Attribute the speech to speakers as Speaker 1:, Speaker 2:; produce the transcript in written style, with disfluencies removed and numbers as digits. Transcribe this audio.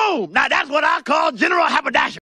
Speaker 1: Boom! Now that's what I call general haberdashery.